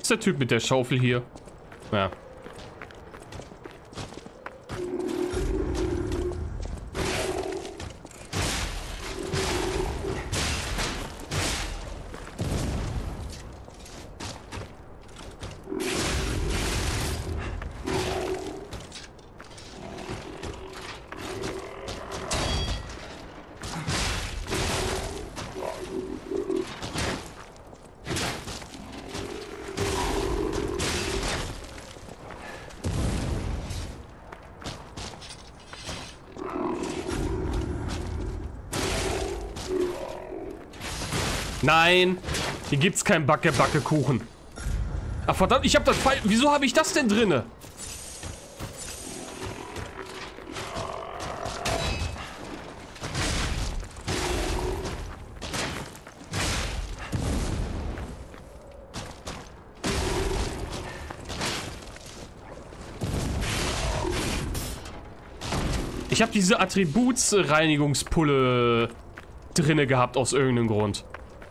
ist der Typ mit der Schaufel hier? Ja. Nein, hier gibt's keinen Backe-Backe-Kuchen. Ach verdammt, ich hab das Pfeil. Wieso habe ich das denn drinne? Ich habe diese Attributsreinigungspulle drinne gehabt aus irgendeinem Grund.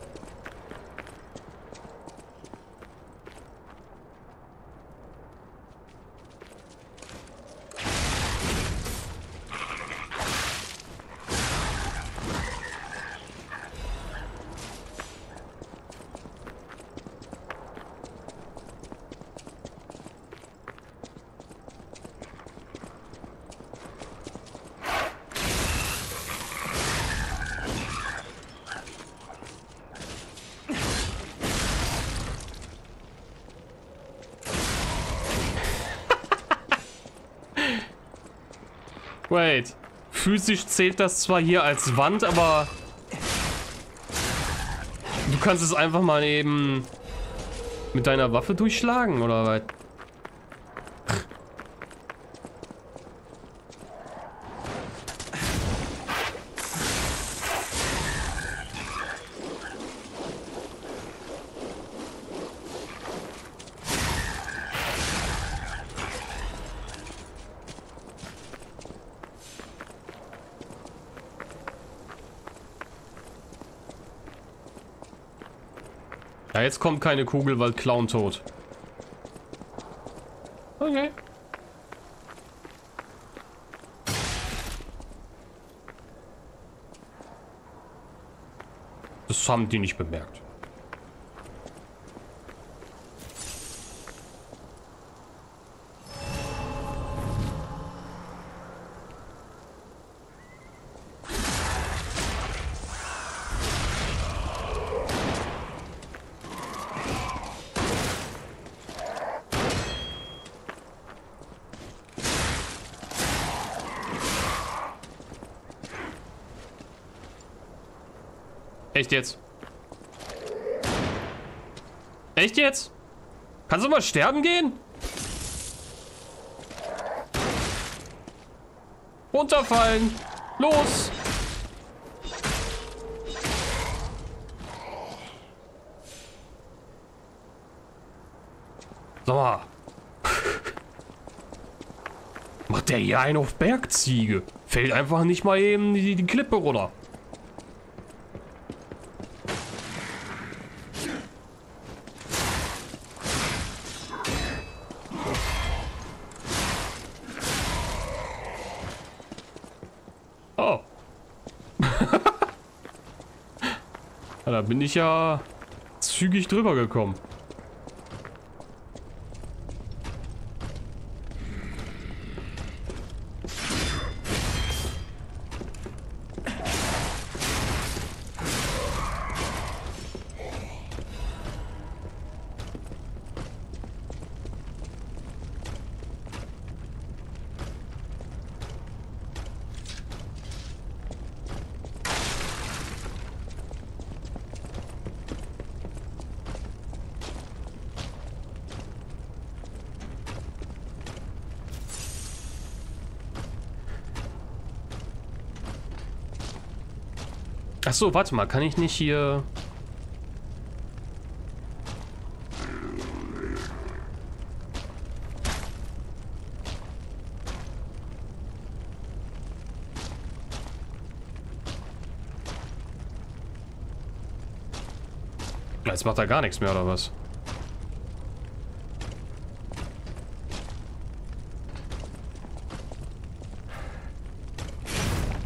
Wait. Physisch zählt das zwar hier als Wand, aber du kannst es einfach mal eben mit deiner Waffe durchschlagen, oder was? Ja, jetzt kommt keine Kugel, weil Clown tot. Okay. Das haben die nicht bemerkt. Echt jetzt? Echt jetzt? Kannst du mal sterben gehen? Runterfallen! Los! Sag mal. Macht der hier einen auf Bergziege? Fällt einfach nicht mal eben die Klippe runter. Oh. Ja, da bin ich ja zügig drüber gekommen. Ach so, warte mal, kann ich nicht hier... Jetzt macht er gar nichts mehr, oder was?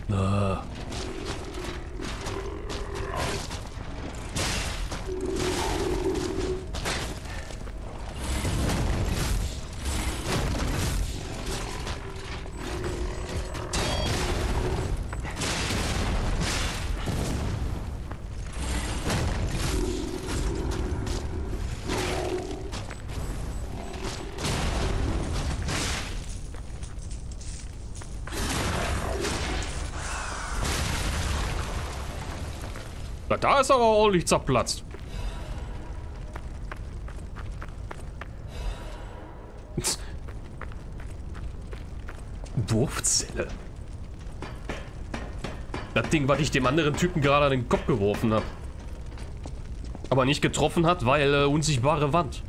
Da ist aber ordentlich zerplatzt. Wurfzelle. Das Ding, was ich dem anderen Typen gerade an den Kopf geworfen habe. Aber nicht getroffen hat, weil unsichtbare Wand.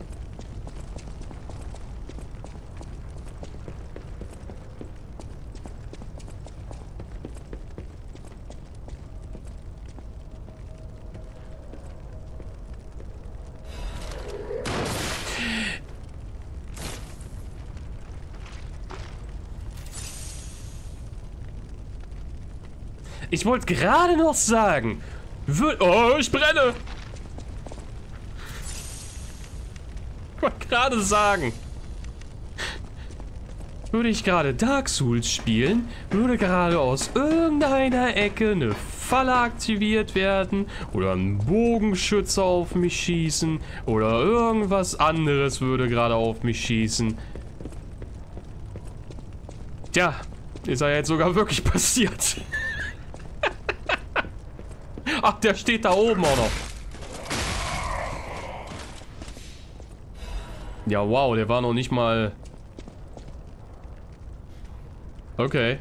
Ich wollte gerade noch sagen, oh, ich brenne! Ich wollte gerade sagen, würde ich gerade Dark Souls spielen, würde gerade aus irgendeiner Ecke eine Falle aktiviert werden oder ein Bogenschütze auf mich schießen oder irgendwas anderes würde gerade auf mich schießen. Tja, ist ja jetzt sogar wirklich passiert. Ach, der steht da oben auch noch. Ja, wow, der war noch nicht mal... Okay.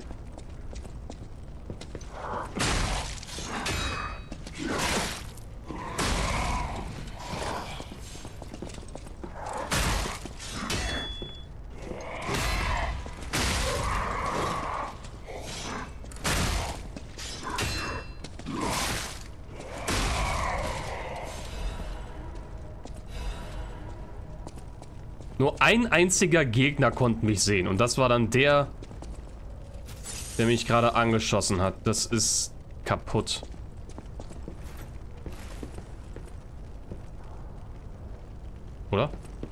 Nur ein einziger Gegner konnte mich sehen. Und das war dann der mich gerade angeschossen hat. Das ist kaputt. Oder?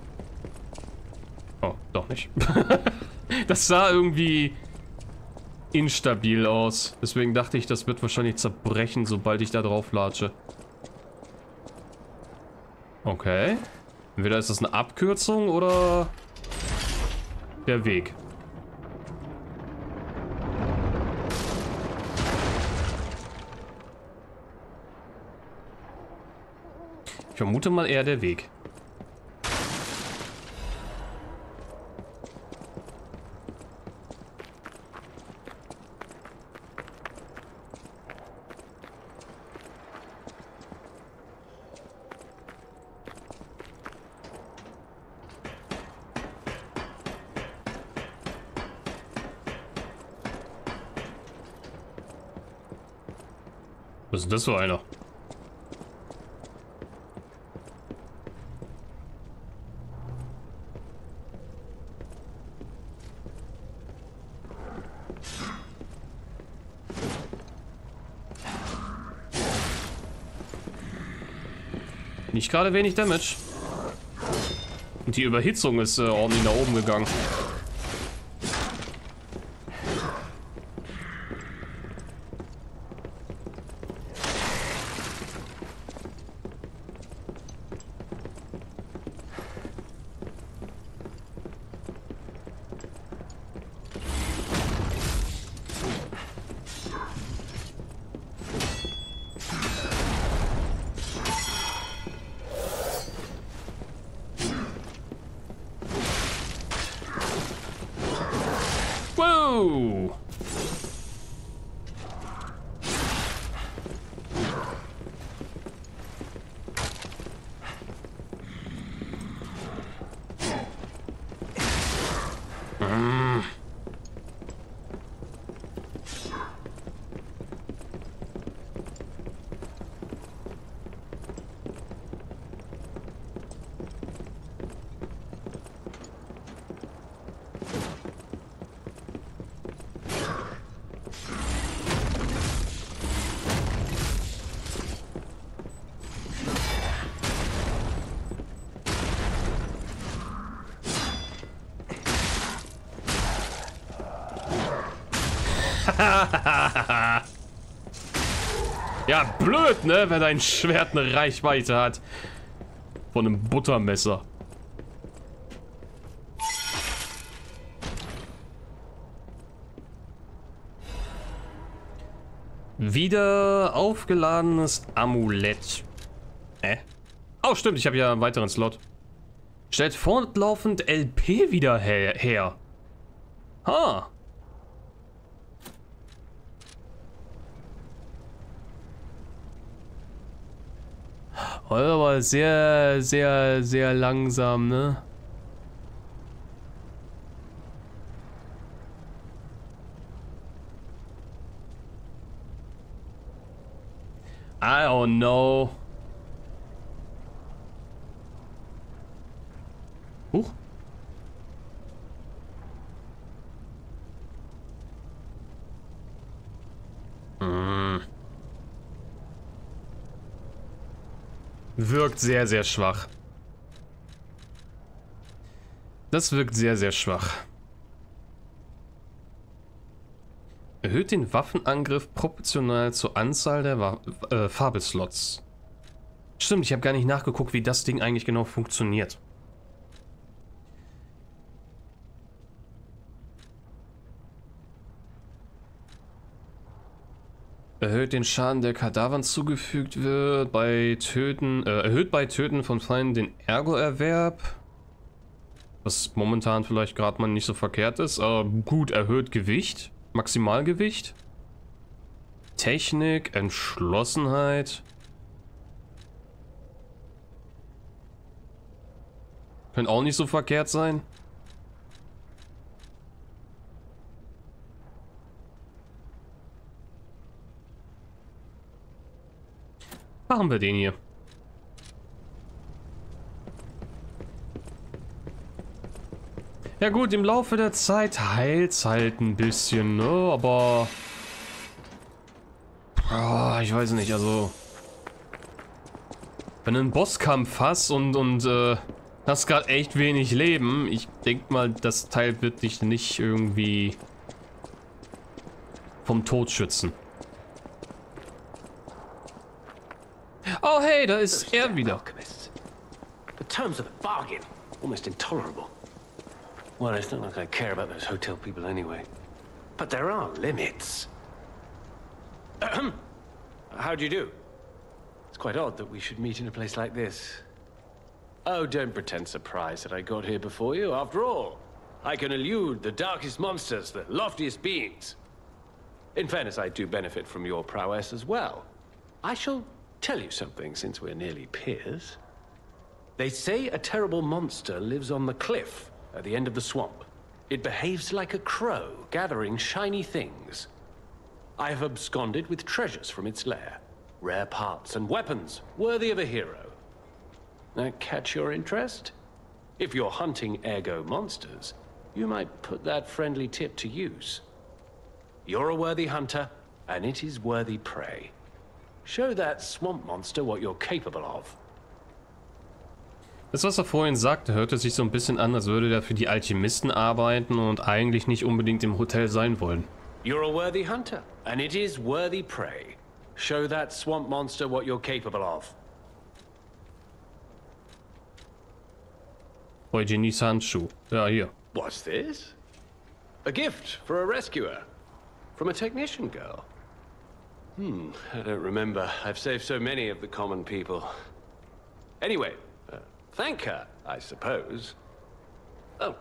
Oh, doch nicht. Das sah irgendwie instabil aus. Deswegen dachte ich, das wird wahrscheinlich zerbrechen, sobald ich da drauf latsche. Okay. Entweder ist das eine Abkürzung oder der Weg. Ich vermute mal eher der Weg. Was ist das für einer? Nicht gerade wenig Damage. Und die Überhitzung ist ordentlich nach oben gegangen. Wow! Ja, blöd, ne? Wenn dein Schwert eine Reichweite hat. Von einem Buttermesser. Wieder aufgeladenes Amulett. Oh, stimmt, ich habe ja einen weiteren Slot. Stellt fortlaufend LP wieder her. Ha. Aber sehr, sehr, sehr langsam, ne? I don't know. Huch. Wirkt sehr, sehr schwach. Das wirkt sehr, sehr schwach. Erhöht den Waffenangriff proportional zur Anzahl der Farbeslots. Stimmt, ich habe gar nicht nachgeguckt, wie das Ding eigentlich genau funktioniert. Erhöht den Schaden, der Kadavern zugefügt wird, erhöht bei Töten von Feinden den Ergo-Erwerb. Was momentan vielleicht gerade mal nicht so verkehrt ist, aber gut, erhöht Gewicht, Maximalgewicht. Technik, Entschlossenheit. Könnte auch nicht so verkehrt sein. Machen wir den hier. Ja gut, im Laufe der Zeit heilt's halt ein bisschen, ne? Aber... Oh, ich weiß nicht, also... Wenn du einen Bosskampf hast und hast gerade echt wenig Leben, ich denke mal, das Teil wird dich nicht irgendwie vom Tod schützen. Oh hey, da ist er wieder. The terms of the bargain, almost intolerable. Well, it's not like I care about those hotel people anyway. But there are limits. How do you do? It's quite odd that we should meet in a place like this. Oh, don't pretend surprised that I got here before you. After all, I can elude the darkest monsters, the loftiest beings. In fairness, I do benefit from your prowess as well. I shall tell you something, since we're nearly peers. They say a terrible monster lives on the cliff at the end of the swamp. It behaves like a crow, gathering shiny things. I have absconded with treasures from its lair. Rare parts and weapons, worthy of a hero. That catch your interest? If you're hunting ergo monsters, you might put that friendly tip to use. You're a worthy hunter, and it is worthy prey. Show that swamp monster what you're capable of. Das, was er vorhin sagte, hörte sich so ein bisschen an, als würde er für die Alchemisten arbeiten und eigentlich nicht unbedingt im Hotel sein wollen. You're a worthy hunter, and it is worthy prey. Show that swamp monster what you're capable of. Eugenies Handschuh. Ja, hier. What's this? A gift for a rescuer. From a technician girl. I don't remember. I've saved so many of the common people. Anyway, thank her, I suppose. Oh.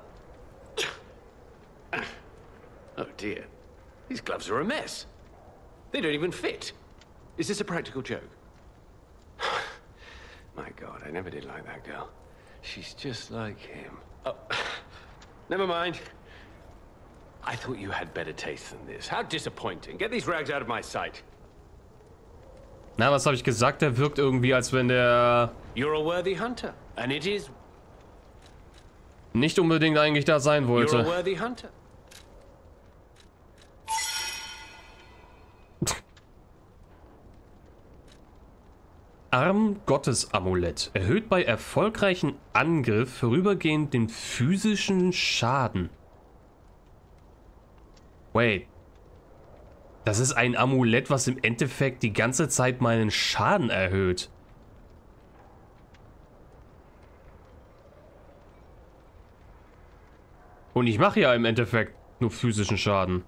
Oh dear. These gloves are a mess. They don't even fit. Is this a practical joke? My God, I never did like that girl. She's just like him. Oh, never mind. I thought you had better taste than this. How disappointing. Get these rags out of my sight. Na, was habe ich gesagt? Der wirkt irgendwie, als wenn der... You're a worthy hunter, and it is... nicht unbedingt eigentlich da sein wollte. You're a worthy hunter. Arm-Gottes-Amulett. Erhöht bei erfolgreichen Angriff vorübergehend den physischen Schaden. Wait. Das ist ein Amulett, was im Endeffekt die ganze Zeit meinen Schaden erhöht. Und ich mache ja im Endeffekt nur physischen Schaden.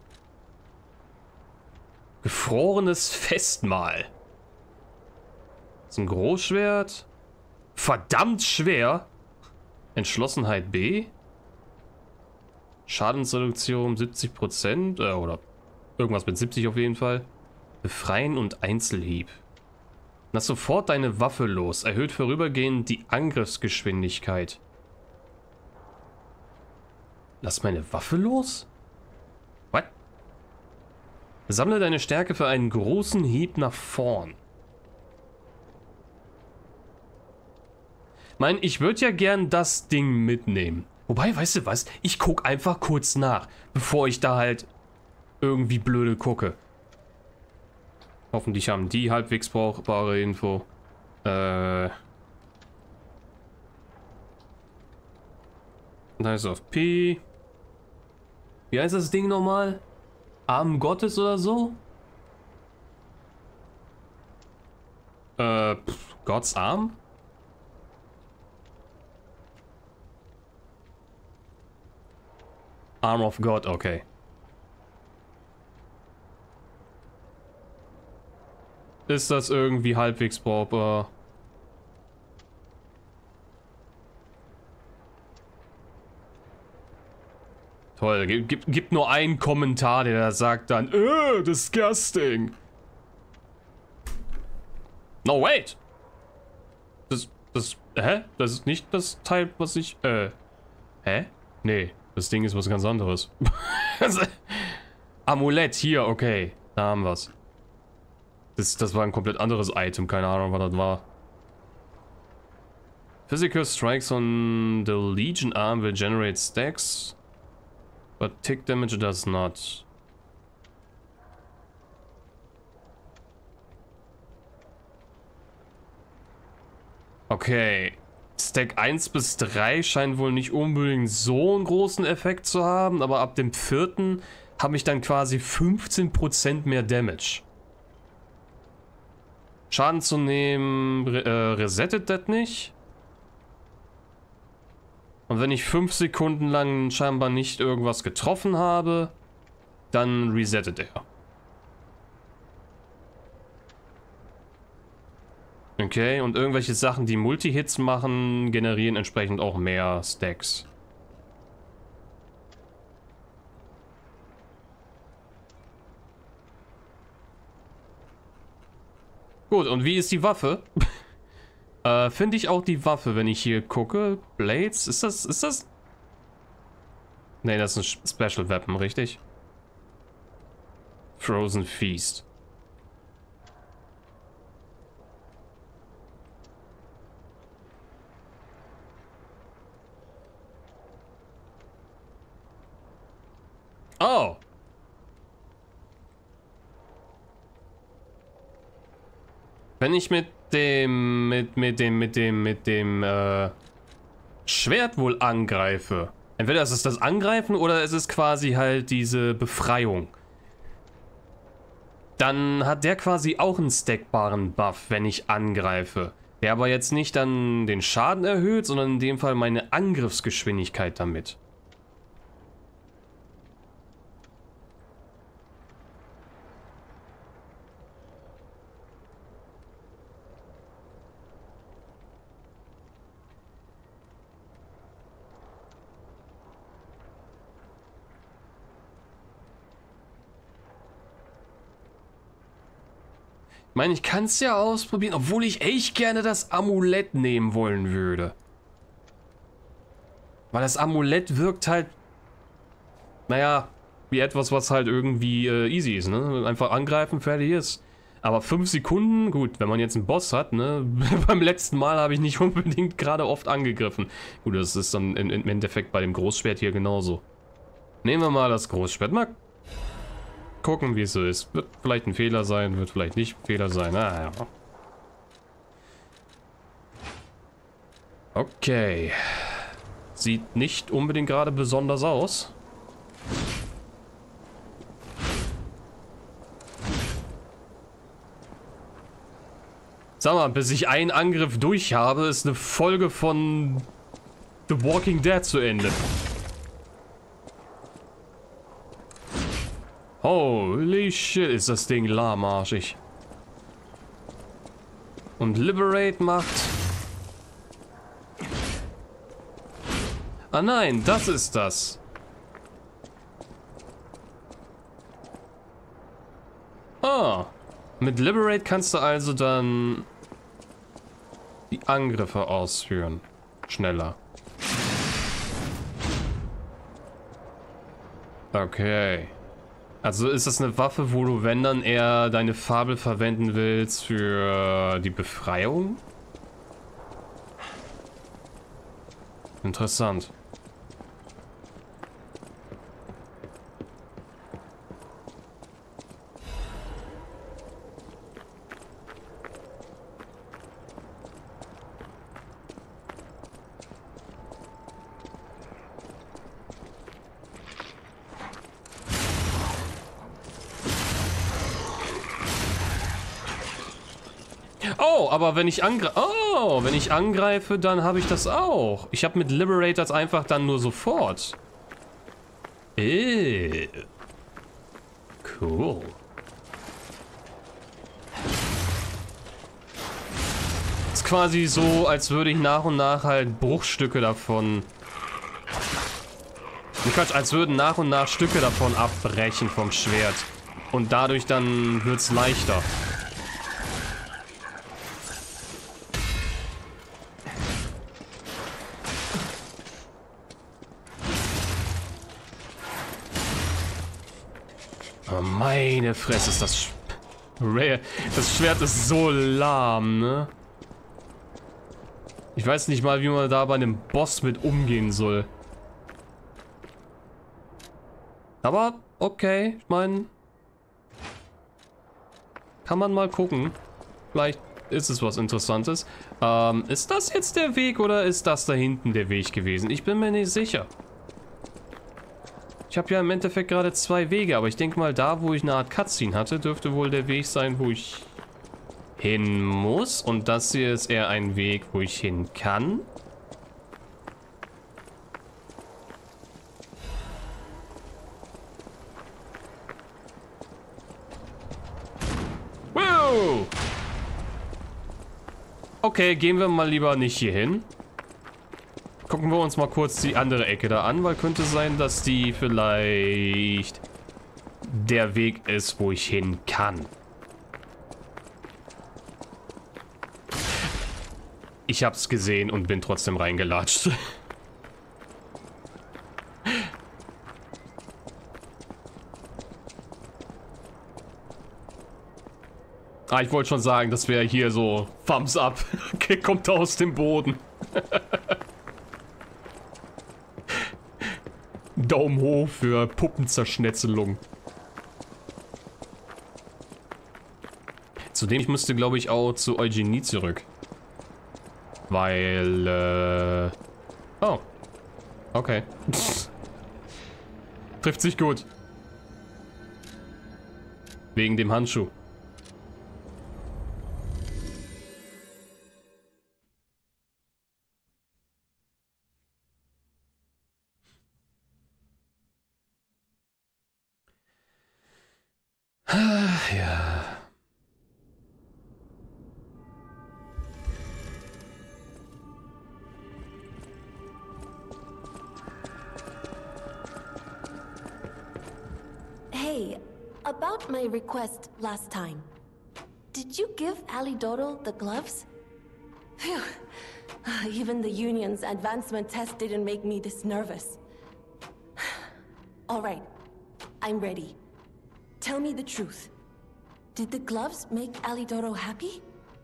Gefrorenes Festmahl. Das ist ein Großschwert. Verdammt schwer. Entschlossenheit B. Schadensreduktion 70%. Oder irgendwas mit 70 auf jeden Fall. Befreien und Einzelhieb. Lass sofort deine Waffe los. Erhöht vorübergehend die Angriffsgeschwindigkeit. Lass meine Waffe los? What? Sammle deine Stärke für einen großen Hieb nach vorn. Ich würde ja gern das Ding mitnehmen. Wobei, weißt du was? Ich gucke einfach kurz nach, bevor ich da halt irgendwie blöde gucke. Hoffentlich haben die halbwegs brauchbare Info. Nice of P. Wie heißt das Ding nochmal? Arm Gottes oder so? Gottes Arm? Arm of God, okay. Ist das irgendwie halbwegs brauchbar? Toll, gibt nur einen Kommentar, der da sagt dann, disgusting. No, wait. Hä? Das ist nicht das Teil, was ich, hä? Nee, das Ding ist was ganz anderes. Amulett, hier, okay. Da haben wir's. Das war ein komplett anderes Item, keine Ahnung, was das war. Physical strikes on the Legion arm will generate stacks. But tick damage does not. Okay. Stack 1 bis 3 scheint wohl nicht unbedingt so einen großen Effekt zu haben, aber ab dem 4. habe ich dann quasi 15% mehr Damage. Schaden zu nehmen, resettet das nicht. Und wenn ich 5 Sekunden lang scheinbar nicht irgendwas getroffen habe, dann resettet er. Okay, und irgendwelche Sachen, die Multi-Hits machen, generieren entsprechend auch mehr Stacks. Gut, und wie ist die Waffe? Finde ich auch die Waffe, wenn ich hier gucke. Blades, ist das? Ne, das ist ein Special Weapon, richtig? Frozen Feast. Oh! Wenn ich mit dem Schwert wohl angreife. Entweder ist es das Angreifen oder es ist quasi halt diese Befreiung. Dann hat der quasi auch einen stackbaren Buff, wenn ich angreife. Der aber jetzt nicht dann den Schaden erhöht, sondern in dem Fall meine Angriffsgeschwindigkeit damit. Ich meine, ich kann es ja ausprobieren, obwohl ich echt gerne das Amulett nehmen wollen würde. Weil das Amulett wirkt halt, naja, wie etwas, was halt irgendwie easy ist, ne? Einfach angreifen, fertig ist. Aber 5 Sekunden, gut, wenn man jetzt einen Boss hat, ne? Beim letzten Mal habe ich nicht unbedingt gerade oft angegriffen. Gut, das ist dann im Endeffekt bei dem Großschwert hier genauso. Nehmen wir mal das Großschwert. Mal gucken, wie es so ist. Wird vielleicht ein Fehler sein, wird vielleicht nicht ein Fehler sein. Ah, ja. Okay. Sieht nicht unbedingt gerade besonders aus. Sag mal, bis ich einen Angriff durch habe, ist eine Folge von The Walking Dead zu Ende. Holy shit, ist das Ding lahmarschig. Und Liberate macht... Ah nein, das ist das. Ah, mit Liberate kannst du also dann die Angriffe ausführen. Schneller. Okay. Also ist das eine Waffe, wo du, wenn dann eher deine Fabel verwenden willst für die Befreiung? Interessant. Oh, aber wenn ich angreife, dann habe ich das auch. Ich habe mit Liberators einfach dann nur sofort. Cool. Ist quasi so, als würde ich nach und nach halt Bruchstücke davon... Quatsch, als würden nach und nach Stücke davon abbrechen vom Schwert. Und dadurch dann wird's leichter. Meine Fresse, ist das rare. Das Schwert ist so lahm, ne? Ich weiß nicht mal, wie man da bei einem Boss mit umgehen soll. Aber, okay, ich meine... Kann man mal gucken. Vielleicht ist es was Interessantes. Ist das jetzt der Weg oder ist das da hinten der Weg gewesen? Ich bin mir nicht sicher. Ich habe ja im Endeffekt gerade zwei Wege, aber ich denke mal, da, wo ich eine Art Cutscene hatte, dürfte wohl der Weg sein, wo ich hin muss. Und das hier ist eher ein Weg, wo ich hin kann. Wow! Okay, gehen wir mal lieber nicht hier hin. Gucken wir uns mal kurz die andere Ecke da an, weil könnte sein, dass die vielleicht der Weg ist, wo ich hin kann. Ich hab's gesehen und bin trotzdem reingelatscht. Ah, ich wollte schon sagen, das wäre hier so Thumbs up. Okay, kommt aus dem Boden. Daumen hoch für Puppenzerschnetzelung. Zudem, ich müsste, glaube ich, auch zu Eugenie zurück. Weil, oh. Okay. Trifft sich gut. Wegen dem Handschuh. Ja. Hey, about my request last time. Did you give Alidoro the gloves? Phew. Even the Union's advancement test didn't make me this nervous. All right, I'm ready. Tell me the truth. Did the gloves make Alidoro happy?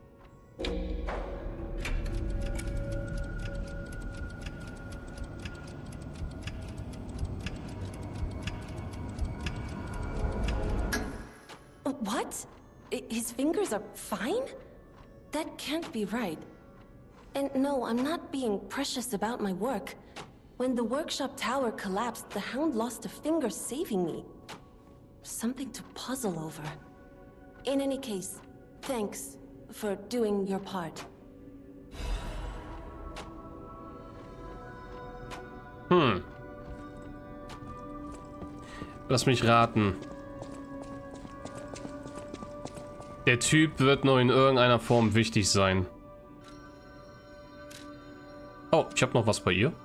What? His fingers are fine? That can't be right. And no, I'm not being precious about my work. When the workshop tower collapsed, the Hound lost a finger saving me. Something to puzzle over. In any case, thanks. for doing your part. Lass mich raten. Der Typ wird noch in irgendeiner Form wichtig sein. Oh, ich habe noch was bei ihr.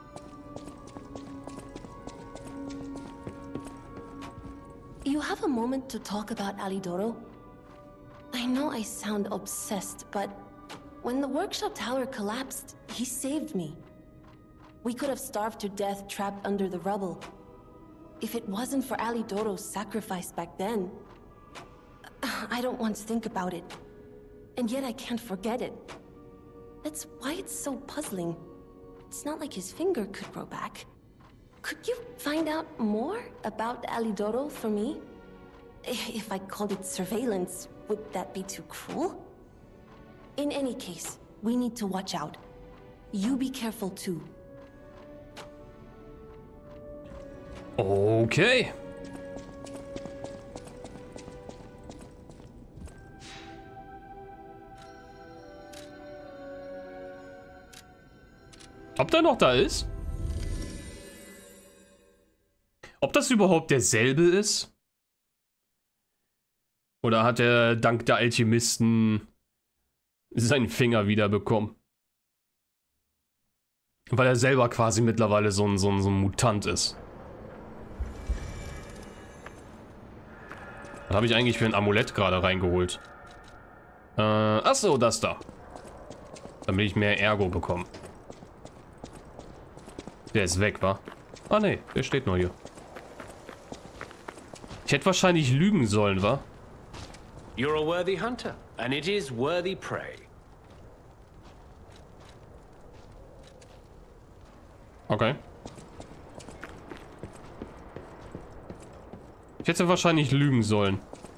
You have a moment to talk about Alidoro? I know I sound obsessed, but when the workshop tower collapsed, he saved me. We could have starved to death trapped under the rubble. If it wasn't for Alidoro's sacrifice back then, I don't want to think about it. And yet I can't forget it. That's why it's so puzzling. It's not like his finger could grow back. Could you find out more about Alidoro for me? If I called it surveillance, would that be too cruel? In any case, we need to watch out. You be careful too. Okay. Ob der noch da ist? Ob das überhaupt derselbe ist? Oder hat er dank der Alchemisten seinen Finger wiederbekommen? Weil er selber quasi mittlerweile so ein Mutant ist. Was habe ich eigentlich für ein Amulett gerade reingeholt? Achso, das da. Damit ich mehr Ergo bekomme. Der ist weg, wa? Ah ne, der steht noch hier. Ich hätte wahrscheinlich lügen sollen, wa? You're a worthy hunter, and it is worthy prey. Okay. Ich hätte wahrscheinlich lügen sollen.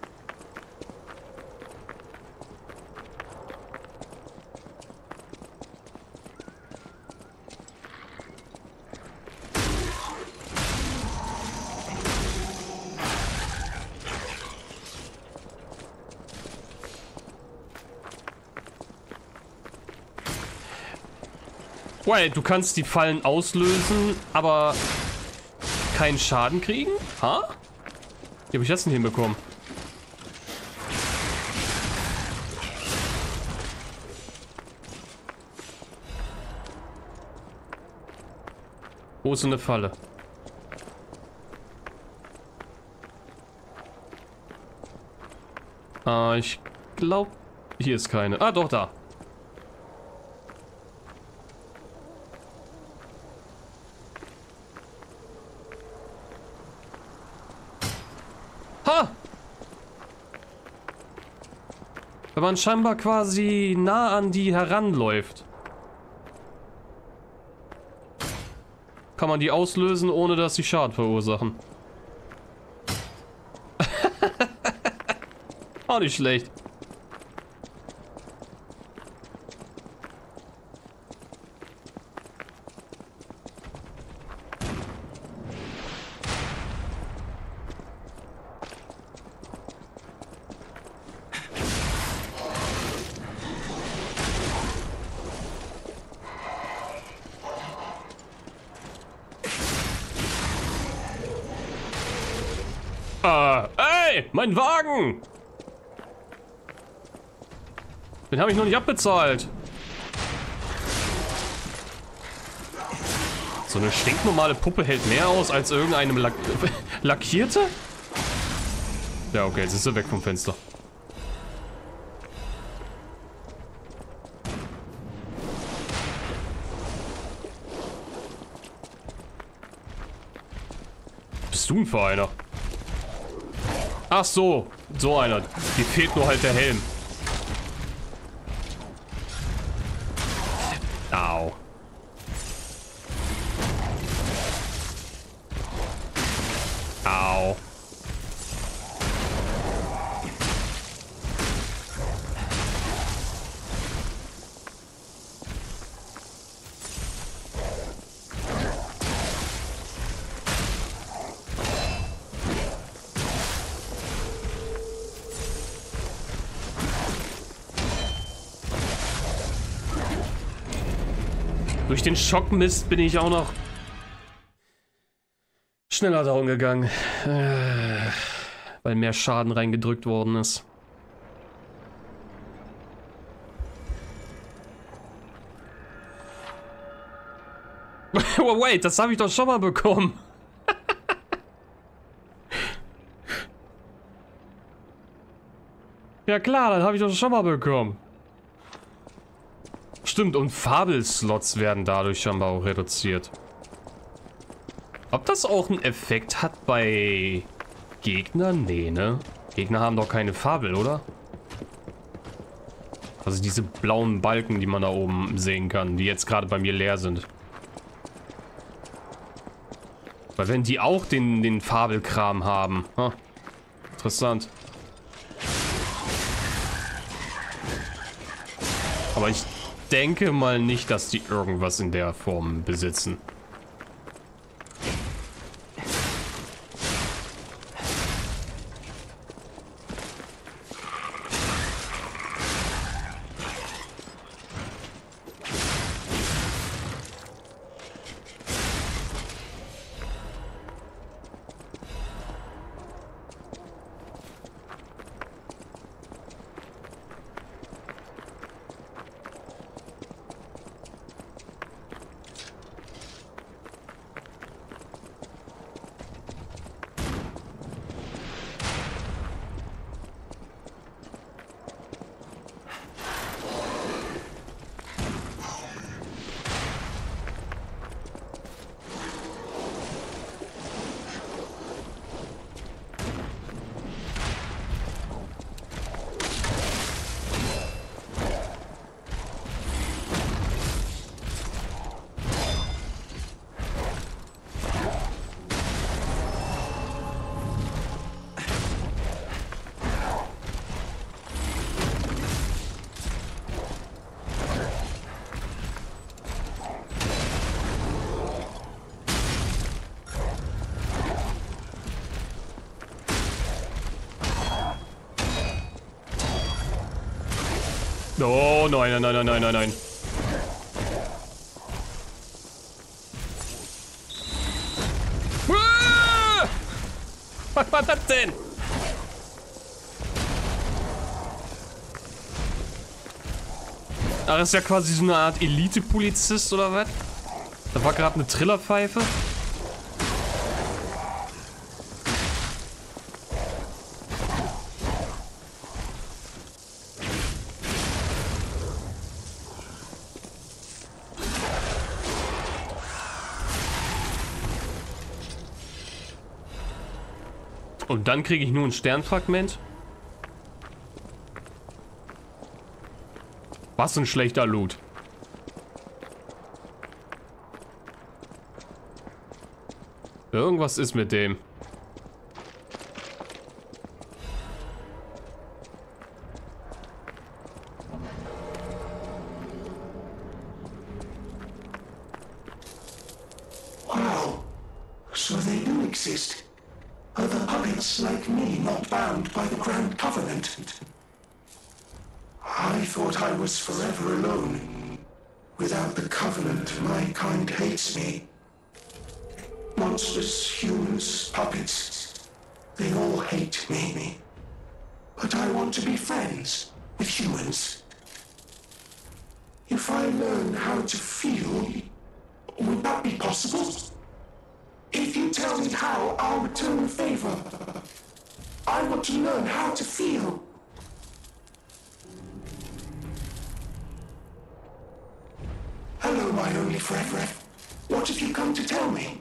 Wait, du kannst die Fallen auslösen, aber keinen Schaden kriegen? Ha? Wie habe ich das denn hinbekommen? Wo ist eine Falle? Ich glaube, hier ist keine. Ah, doch, da. Ha! Wenn man scheinbar quasi nah an die heranläuft, kann man die auslösen, ohne dass sie Schaden verursachen. Auch nicht schlecht. Ey, mein Wagen! Den habe ich noch nicht abbezahlt. So eine stinknormale Puppe hält mehr aus als irgendeine lackierte? Ja, okay, jetzt ist er weg vom Fenster. Bist du ein Vereiner? Ach so, so einer. Die fehlt nur halt der Helm. Au. Au. Durch den Schockmist bin ich auch noch schneller down gegangen. Weil mehr Schaden reingedrückt worden ist. Oh, wait, das habe ich doch schon mal bekommen. Ja klar, das habe ich doch schon mal bekommen. Stimmt, und Fabelslots werden dadurch scheinbar auch reduziert. Ob das auch einen Effekt hat bei Gegnern? Nee, ne? Gegner haben doch keine Fabel, oder? Also diese blauen Balken, die man da oben sehen kann, die jetzt gerade bei mir leer sind. Weil wenn die auch den Fabelkram haben. Ha, interessant. Aber ich denke mal nicht, dass die irgendwas in der Form besitzen. Oh, nein, nein, nein, nein, nein, nein. Ah! Was war das denn? Ach, das ist ja quasi so eine Art Elite-Polizist oder was? Da war gerade eine Trillerpfeife. Und dann kriege ich nur ein Sternfragment. Was ein schlechter Loot. Irgendwas ist mit dem. Wow. So they do exist. Other puppets like me not bound by the Grand Covenant. I thought I was forever alone. Without the Covenant, my kind hates me. Monsters, humans, puppets, they all hate me. But I want to be friends with humans. If I learn how to feel, would that be possible? If you tell me how, I'll return the favor. I want to learn how to feel. Hello, my only friend. What have you come to tell me?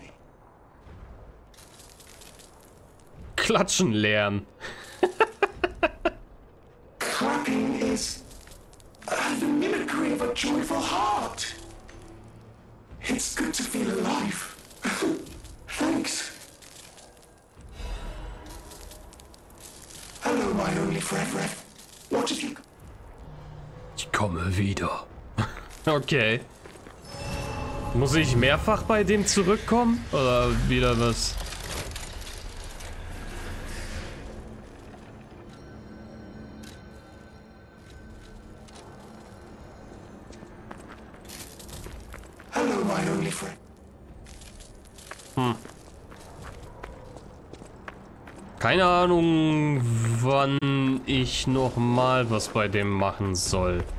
Klatschen lernen. Clapping is the mimicry of a joyful heart. It's good to feel alive. Thanks. Hello, my only friend. What have you... Ich komme wieder. Okay. Muss ich mehrfach bei dem zurückkommen? Oder wieder was? my only friend. Keine Ahnung, wann ich noch mal was bei dem machen soll.